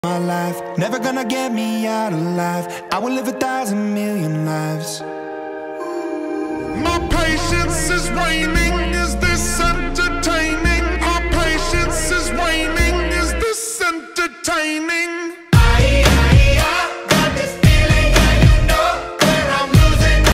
My life, never gonna get me out alive. I will live 1,000 million lives. My patience is waning. Is this